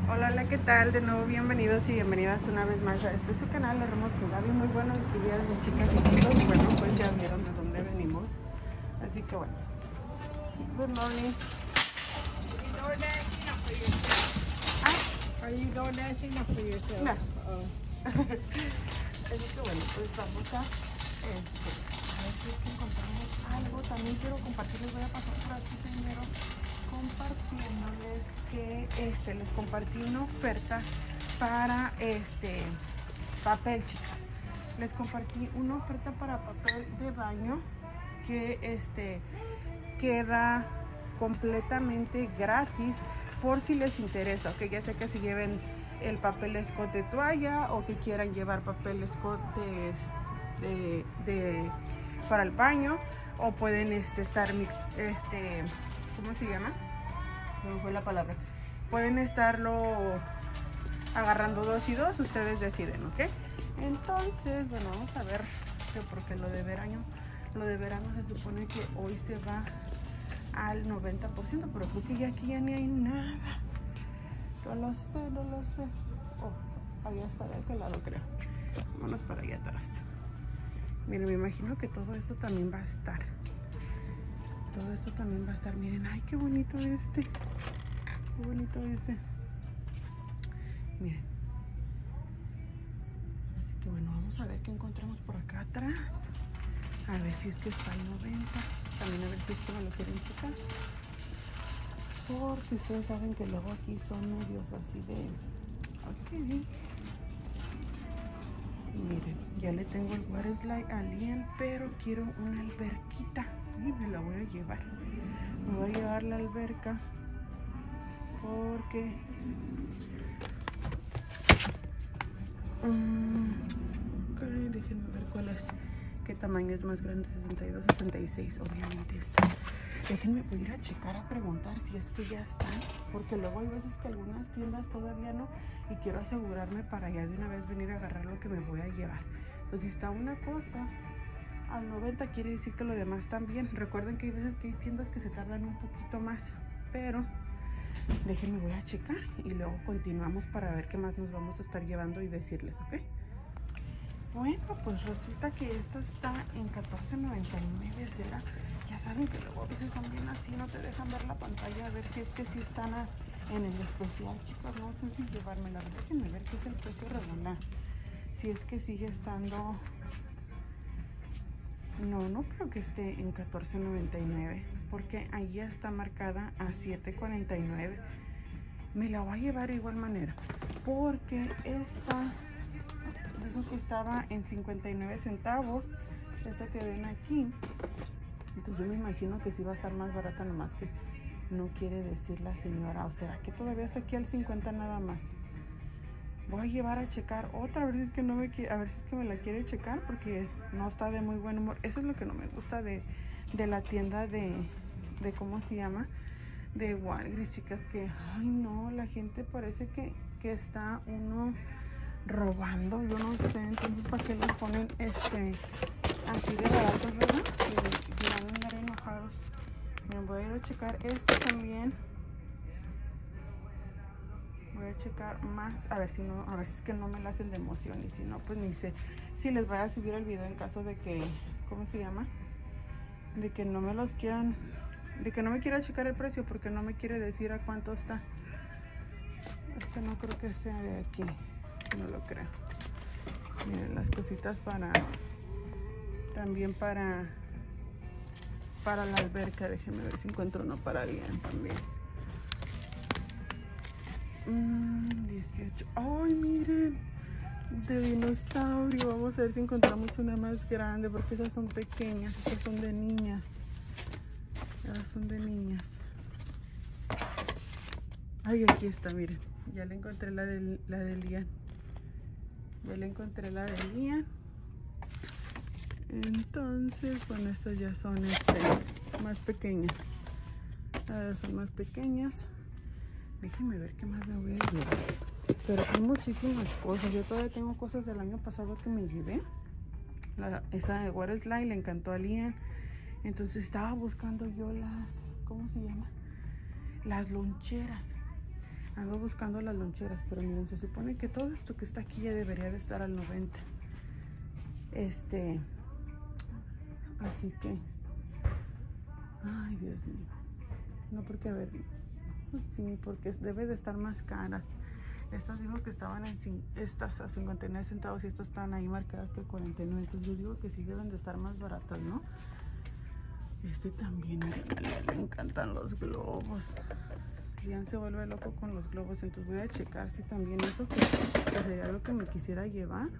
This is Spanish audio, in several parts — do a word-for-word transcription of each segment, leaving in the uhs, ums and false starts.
Hola, hola, ¿qué tal? De nuevo, bienvenidos y bienvenidas una vez más a este su canal, Hermos con Gaby. Muy buenos días, mis chicas y chicos. Bueno, pues ya vieron de dónde venimos. Así que bueno. Good morning. Are you door dashing or for yourself? No. Oh. Así que bueno, pues vamos a, este, a ver si es que encontramos algo. También quiero compartirles, voy a pasar por aquí primero compartiéndoles que este, les compartí una oferta para este papel, chicas. Les compartí una oferta para papel de baño que este queda completamente gratis por si les interesa, que ya sé que si lleven el papel Scott de toalla o que quieran llevar papel Scott de, de, de para el baño, o pueden este estar mix, este ¿cómo se llama? No fue la palabra. Pueden estarlo agarrando dos y dos, ustedes deciden, ¿ok? Entonces, bueno, vamos a ver, porque lo de verano, lo de verano se supone que hoy se va al noventa por ciento, pero creo que ya aquí ya ni hay nada. No lo sé, no lo sé. Oh, allá está de aquel lado, creo. Vámonos para allá atrás. Miren, me imagino que todo esto también va a estar. Todo esto también va a estar. Miren, ay, qué bonito este. Qué bonito este. Miren. Así que bueno, vamos a ver qué encontramos por acá atrás. A ver si es que está el noventa. También a ver si es que me lo quieren checar. Porque ustedes saben que luego aquí son medios así de... Ok. Miren, ya le tengo el water slide a Lian, pero quiero una alberquita. Y me la voy a llevar. Me voy a llevar la alberca. Porque... Um, ok, déjenme ver cuál es. ¿Qué tamaño es más grande? sesenta y dos, sesenta y seis, obviamente está. Déjenme voy a ir a checar, a preguntar si es que ya están, porque luego hay veces que algunas tiendas todavía no, y quiero asegurarme para ya de una vez venir a agarrar lo que me voy a llevar. Entonces, si está una cosa al noventa, quiere decir que lo demás también. Recuerden que hay veces que hay tiendas que se tardan un poquito más, pero déjenme voy a checar y luego continuamos para ver qué más nos vamos a estar llevando y decirles, ¿ok? Bueno, pues resulta que esta está en catorce noventa y nueve, será. Ya saben que luego a veces son bien así, no te dejan ver la pantalla, a ver si es que sí están a, en el especial, chicos. No sé si llevármela, déjenme ver qué es el precio regular. Si es que sigue estando... No, no creo que esté en catorce noventa y nueve, porque ahí ya está marcada a siete cuarenta y nueve. Me la voy a llevar de igual manera, porque esta... dijo que estaba en cincuenta y nueve centavos, esta que ven aquí. Entonces yo me imagino que sí va a estar más barata, nomás que no quiere decir la señora. O será que todavía está aquí al cincuenta nada más. Voy a llevar a checar otra, a ver si es que no me quiere, a ver si es que me la quiere checar, porque no está de muy buen humor. Eso es lo que no me gusta de, de la tienda de, de cómo se llama, de Walgreens, chicas, que ay no, la gente parece que, que está uno robando, yo no sé. Entonces, ¿para qué les ponen este así de baratos, verdad? Si, si van a andar enojados. Miren, voy a ir a checar esto también. Voy a checar más, a ver si no, a ver si es que no me la hacen de emoción, y si no, pues ni sé si les voy a subir el video en caso de que, ¿cómo se llama? De que no me los quieran, de que no me quiera checar el precio, porque no me quiere decir a cuánto está. Este no creo que sea de aquí, no lo creo. Miren las cositas para, también para, para la alberca. Déjenme ver si encuentro uno para alguien también. Mm, dieciocho. Ay, miren, de dinosaurio. Vamos a ver si encontramos una más grande, porque esas son pequeñas, esas son de niñas. Esas son de niñas. Ay, aquí está, miren. Ya le encontré la de, la de Lian. Ya le encontré la de Lian. Entonces, bueno, estas ya son este, más pequeñas. Estas son más pequeñas. Déjenme ver qué más me voy a llevar. Pero hay muchísimas cosas. Yo todavía tengo cosas del año pasado que me llevé. La, esa de Water Slide le encantó a Lian. Entonces estaba buscando yo las, ¿cómo se llama? Las loncheras. Ando buscando las loncheras, pero miren, se supone que todo esto que está aquí ya debería de estar al noventa. Este, así que, ay, Dios mío. No, porque a ver, pues sí, porque debe de estar más caras. Estas digo que estaban en estas a cincuenta y nueve centavos y estas están ahí marcadas que cuarenta y nueve. Entonces yo digo que sí deben de estar más baratas, ¿no? Este también, a Lian le encantan los globos. Lian se vuelve loco con los globos, entonces voy a checar si también eso que, que sería lo que me quisiera llevar.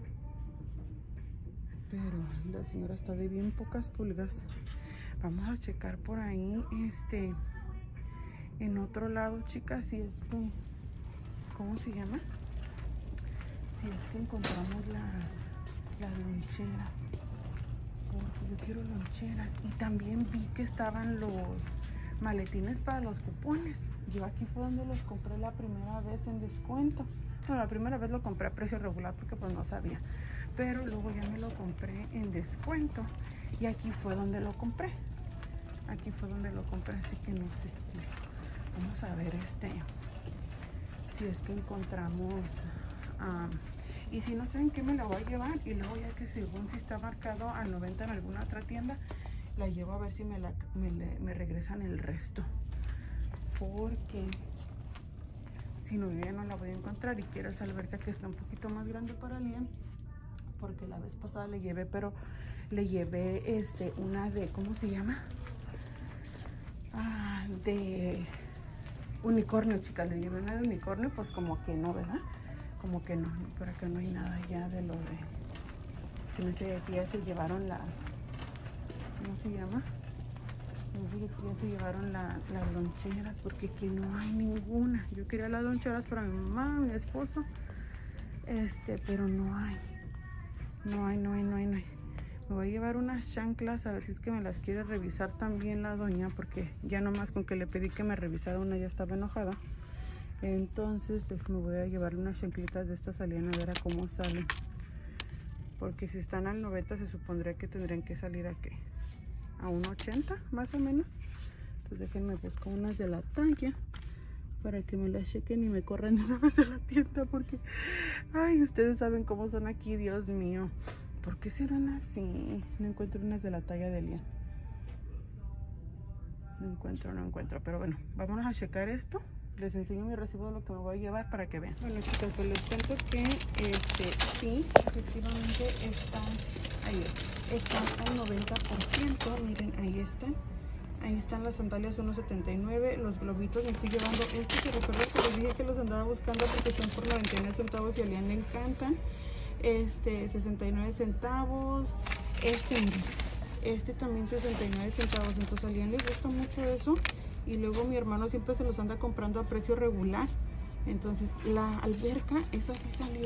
Pero la señora está de bien pocas pulgas. Vamos a checar por ahí, este, en otro lado, chicas, si es que, ¿cómo se llama? Si es que encontramos las, las loncheras. Porque yo quiero loncheras. Y también vi que estaban los maletines para los cupones. Yo aquí fue donde los compré la primera vez en descuento. Bueno, la primera vez lo compré a precio regular porque pues no sabía. Pero luego ya me lo compré en descuento. Y aquí fue donde lo compré. Aquí fue donde lo compré, así que no sé. Vamos a ver este si es que encontramos. Um, y si no saben qué me la voy a llevar. Y luego ya que según si está marcado a noventa en alguna otra tienda, la llevo a ver si me, la, me, me regresan el resto. Porque si no, yo ya no la voy a encontrar. Y quiero esa alberca que está un poquito más grande para Liam. Porque la vez pasada le llevé, pero le llevé este una de, ¿cómo se llama? Ah, de unicornio, chicas. Le llevé una de unicornio, pues como que no, ¿verdad? Como que no, por acá no hay nada ya de lo de... Se me hace que ya se llevaron las... ¿Cómo se llama? Se me hace que ya se llevaron la, las loncheras, porque aquí no hay ninguna. Yo quería las loncheras para mi mamá, mi esposo, este, pero no hay. No hay, no hay, no hay, no hay. Me voy a llevar unas chanclas, a ver si es que me las quiere revisar también la doña, porque ya nomás con que le pedí que me revisara una ya estaba enojada. Entonces me voy a llevar unas chanclitas de estas a Lian a ver a cómo salen. Porque si están al noventa se supondría que tendrían que salir a qué, a un ochenta más o menos. Pues déjenme buscar unas de la talla para que me las chequen y me corran de una vez a la tienda, porque ay, ustedes saben cómo son aquí, Dios mío. ¿Por qué serán así? No encuentro unas de la talla de Lian. No encuentro, no encuentro. Pero bueno, vámonos a checar esto. Les enseño mi recibo de lo que me voy a llevar para que vean. Bueno, chicas, pues les cuento que este sí, efectivamente están ahí, están al noventa por ciento. Miren, ahí están. Ahí están las sandalias uno setenta y nueve. Los globitos me estoy llevando estos. Que recuerdo que les dije que los andaba buscando porque son por noventa y nueve centavos y a Lian le encantan. Este, sesenta y nueve centavos. Este, miren, este también sesenta y nueve centavos. Entonces a Lian le gusta mucho eso. Y luego mi hermano siempre se los anda comprando a precio regular. Entonces la alberca, esa sí salía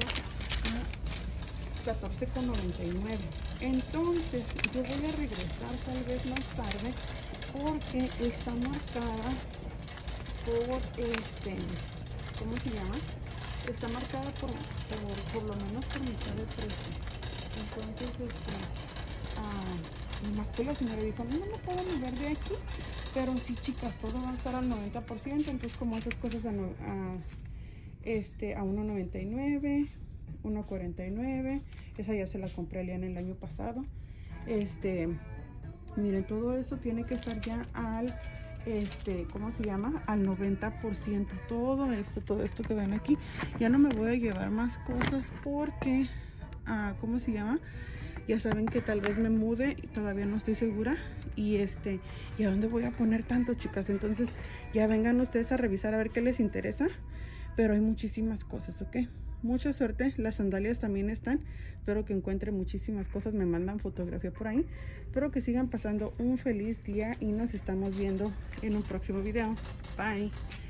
a catorce con noventa y nueve. Entonces yo voy a regresar tal vez más tarde, porque está marcada por este, ¿cómo se llama? Está marcada por, por, por lo menos por mitad de precio. Entonces este, ah, nomás que la señora dijo, no, no me puedo mover de aquí. Pero sí, chicas, todo va a estar al noventa por ciento. Entonces como esas cosas a, no, a, este, a uno noventa y nueve, uno cuarenta y nueve. Esa ya se la compré a Lian el año pasado. Este, miren, todo eso tiene que estar ya al, este, ¿cómo se llama? Al noventa por ciento. Todo esto, todo esto que ven aquí. Ya no me voy a llevar más cosas porque, ah, ¿cómo se llama? Ya saben que tal vez me mude y todavía no estoy segura. Y este, ¿y a dónde voy a poner tanto, chicas? Entonces ya vengan ustedes a revisar a ver qué les interesa. Pero hay muchísimas cosas, ¿ok? Mucha suerte. Las sandalias también están. Espero que encuentren muchísimas cosas. Me mandan fotografía por ahí. Espero que sigan pasando un feliz día y nos estamos viendo en un próximo video. Bye.